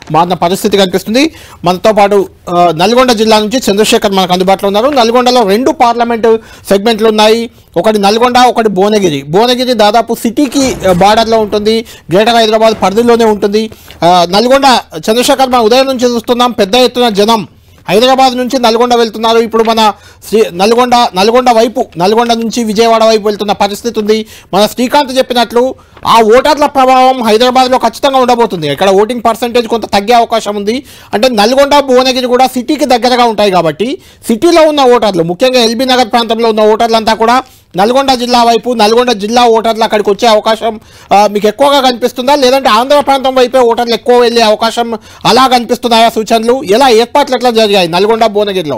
మారిన పరిస్థితి కనిపిస్తుంది. మనతో పాటు నల్గొండ జిల్లా నుంచి చంద్రశేఖర్ మనకు అందుబాటులో ఉన్నారు. నల్గొండలో 2 పార్లమెంటు సెగ్మెంట్లు ఉన్నాయి. ఒకటి నల్గొండ, ఒకటి భువనగిరి. భువనగిరి దాదాపు సిటీకి బార్డర్లో ఉంటుంది, గ్రేటర్ హైదరాబాద్ పరిధిలోనే ఉంటుంది. నల్గొండ చంద్రశేఖర్ మనం ఉదయం నుంచి చూస్తున్నాం, పెద్ద ఎత్తున జనం హైదరాబాద్ నుంచి నల్గొండ వెళ్తున్నారు. ఇప్పుడు మన నల్గొండ వైపు, నల్గొండ నుంచి విజయవాడ వైపు వెళ్తున్న పరిస్థితి ఉంది. మన శ్రీకాంత్ చెప్పినట్లు ఆ ఓటర్ల ప్రభావం హైదరాబాద్లో ఖచ్చితంగా ఉండబోతుంది. ఇక్కడ ఓటింగ్ పర్సంటేజ్ కొంత తగ్గే అవకాశం ఉంది. అంటే నల్గొండ, భువనగిరి కూడా సిటీకి దగ్గరగా ఉంటాయి కాబట్టి సిటీలో ఉన్న ఓటర్లు, ముఖ్యంగా ఎల్బీ నగర్ ప్రాంతంలో ఉన్న ఓటర్లంతా కూడా నల్గొండ జిల్లా వైపు, నల్గొండ జిల్లా ఓటర్లు అక్కడికి వచ్చే అవకాశం మీకు ఎక్కువగా కనిపిస్తుందా, లేదంటే ఆంధ్ర ప్రాంతం వైపే ఓటర్లు ఎక్కువ వెళ్ళే అవకాశం అలా కనిపిస్తున్నాయా? సూచనలు ఎలా, ఏర్పాట్లు ఎట్లా జరిగాయి నల్గొండ, భువనగిరిలో?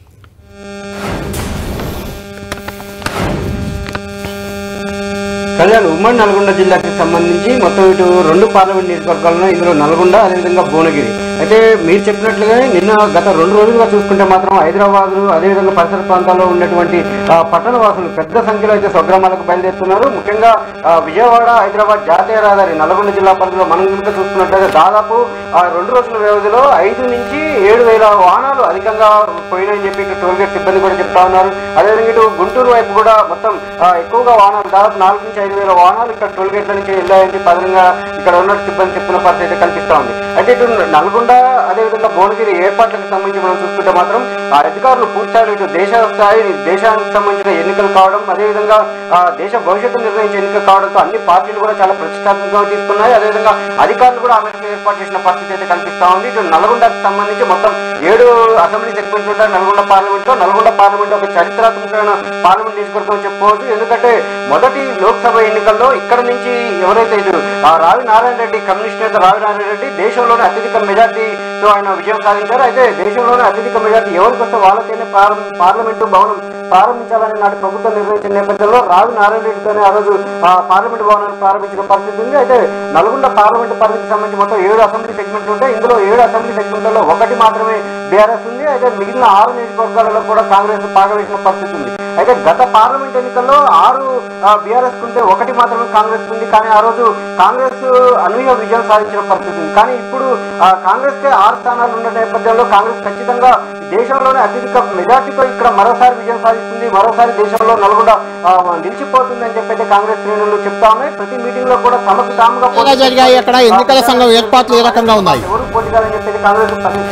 కళ్యాణ్, ఉమ్మడి నల్గొండ జిల్లాకి సంబంధించి మొత్తం ఇటు 2 పార్లమెంట్ నియోజకవర్గాలను, ఇందులో నల్గొండ అదేవిధంగా భువనగిరి. అయితే మీరు చెప్పినట్లుగానే నిన్న గత 2 రోజులుగా చూసుకుంటే మాత్రం హైదరాబాద్ అదేవిధంగా పరిసర ప్రాంతాల్లో ఉన్నటువంటి పట్టణ వాసులు పెద్ద సంఖ్యలో అయితే స్వగ్రామాలకు బయలుదేరుతున్నారు. ముఖ్యంగా విజయవాడ హైదరాబాద్ జాతీయ రహదారి నల్గొండ జిల్లా పరిధిలో మనం కనుక చూసుకున్నట్లయితే దాదాపు 2 రోజుల వ్యవధిలో 5 నుంచి 7,000 వాహనాలు అధికంగా పోయినాయని చెప్పి ఇటు టోల్గేట్ సిబ్బంది కూడా చెప్తా ఉన్నారు. అదేవిధంగా ఇటు గుంటూరు వైపు కూడా మొత్తం ఎక్కువగా వాహనాలు, దాదాపు 4 నుంచి 5,000 వాహనాలు ఇక్కడ టోల్గేట్ల నుంచి వెళ్ళాయని పదంగా ఇక్కడ ఉన్న సిబ్బంది చెప్తున్న పరిస్థితి అయితే కనిపిస్తా ఉంది. అయితే ఇటు నల్గొండ అదేవిధంగా భువనగిరి ఏర్పాట్లకు సంబంధించి మనం చూసుకుంటే మాత్రం అధికారులు పూర్తిస్థాయిలో ఇటు దేశానికి సంబంధించిన ఎన్నికలు కావడం, అదేవిధంగా దేశ భవిష్యత్తు నిర్ణయించే ఎన్నికలు కావడంతో అన్ని పార్టీలు కూడా చాలా ప్రతిష్టాత్మకంగా తీసుకున్నాయి. అదేవిధంగా అధికారులు కూడా ఆ మేరకు ఏర్పాటు చేసిన పరిస్థితి అయితే కనిపిస్తా ఉంది. ఇటు నల్గొండకు సంబంధించి మొత్తం 7 అసెంబ్లీ సెగ్మెంట్లు ఉంటాయి నల్గొండ పార్లమెంట్ ఒక చరిత్రాత్మకమైన పార్లమెంట్ నియోజకవర్గం చెప్పుకోవచ్చు. ఎందుకంటే మొదటి లోక్సభ ఎన్నికల్లో ఇక్కడ నుంచి ఎవరైతే ఇటు రావి నారాయణ రెడ్డి, కమ్యూనిస్ట్ నేత రావి నారాయణ రెడ్డి దేశంలోనే అత్యధిక మెజార్టీతో ఆయన విజయం సాధించారు. అయితే దేశంలోనే అత్యధిక మెజార్టీ ఎవరికి వస్తే వాళ్ళకైనా పార్లమెంటు భవనం ప్రారంభించాలని నాటి ప్రభుత్వం నిర్ణయించిన నేపథ్యంలో రావి నారాయణ రెడ్డితోనే ఆ రోజు పార్లమెంటు భవనాన్ని ప్రారంభించిన పరిస్థితి ఉంది. అయితే నల్గొండ పార్లమెంటు పరిధికి సంబంధించి మొత్తం 7 అసెంబ్లీ సెగ్మెంట్లు ఉంటాయి. ఇందులో 7 అసెంబ్లీ సెగ్మెంట్లలో 1 మాత్రమే బీఆర్ఎస్ ఉంది. అయితే మిగిలిన 6 నియోజకవర్గాలలో కూడా కాంగ్రెస్ పాగవేసిన పరిస్థితి ఉంది. అయితే గత పార్లమెంట్ ఎన్నికల్లో 6 బీఆర్ఎస్ ఉంటే 1 మాత్రమే కాంగ్రెస్ ఉంది. కానీ ఆ రోజు కాంగ్రెస్ అనూహ్య విజయం సాధించిన పరిస్థితి ఉంది. కానీ ఇప్పుడు కాంగ్రెస్ కే 6 స్థానాలు ఉన్న నేపథ్యంలో కాంగ్రెస్ ఖచ్చితంగా దేశంలోనే అత్యధిక మెజార్టీతో ఇక్కడ మరోసారి విజయం సాధిస్తుంది, మరోసారి దేశంలో నల్గొండ నిలిచిపోతుంది అని చెప్పి కాంగ్రెస్ శ్రేణులు చెప్తా ఉన్నాయి. ప్రతి మీటింగ్ లో కూడా తమకు తాముగా జరిగాయి. అక్కడ ఎన్నికల సంఘం ఏర్పాట్లు ఏ రకంగా ఉన్నాయి, ఎవరు పోటీ కాదని చెప్పేది కాంగ్రెస్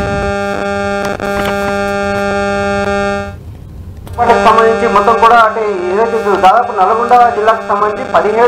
సంబంధించి మొత్తం కూడా అంటే ఏదైతే దాదాపు నల్గొండ జిల్లాకు సంబంధించి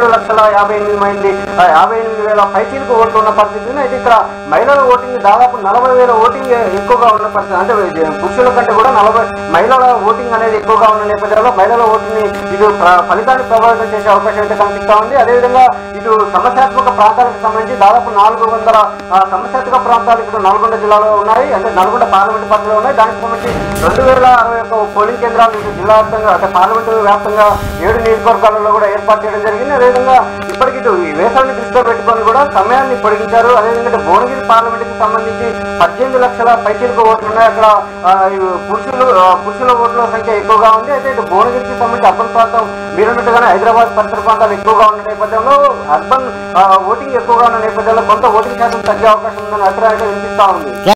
17,58,000 పైచీలకు ఓట్లు ఉన్న పరిస్థితి. అయితే ఇక్కడ మహిళల ఓటింగ్ దాదాపు 40,000 ఓటింగ్ ఎక్కువగా ఉన్న పరిస్థితి. అంటే పురుషుల కంటే కూడా మహిళల ఓటింగ్ అనేది ఎక్కువగా ఉన్న నేపథ్యంలో మహిళల ఓటింగ్ ఇటు ఫలితాన్ని ప్రభావితం చేసే అవకాశం అయితే కనిపిస్తా ఉంది. అదేవిధంగా ఇటు సమస్యాత్మక ప్రాంతాలకు సంబంధించి దాదాపు 400 సమస్యాత్మక ప్రాంతాలు ఇక్కడ నల్గొండ జిల్లాలో ఉన్నాయి. అంటే నల్గొండ పార్లమెంట్ పరిధిలో ఉన్నాయి. దానికి సంబంధించి 2,061 పోలింగ్ కేంద్రాలు జిల్లా వ్యాప్తంగా అంటే పార్లమెంటు వ్యాప్తంగా 7 నియోజకవర్గాలలో కూడా ఏర్పాటు చేయడం జరిగింది. అదేవిధంగా ఇప్పటికి ఈ వేసవిని దృష్టిలో పెట్టుకొని కూడా సమయాన్ని పొడిగించారు. అదేవిధంగా భువనగిరి పార్లమెంట్కి సంబంధించి 18 లక్షల పైచీలకు ఓట్లు ఉన్నాయి. అక్కడ పురుషుల ఓట్ల సంఖ్య ఎక్కువగా ఉంది. అయితే ఇటు భువనగిరికి సంబంధించి అర్బన్ ప్రాంతం మీరున్నట్టుగానే హైదరాబాద్ పరిసర ప్రాంతాలు ఎక్కువగా ఉన్న నేపథ్యంలో అర్బన్ ఓటింగ్ ఎక్కువగా ఉన్న నేపథ్యంలో కొంత ఓటింగ్ శాతం తగ్గే అవకాశం ఉందని అభిప్రాయం వినిపిస్తా ఉంది.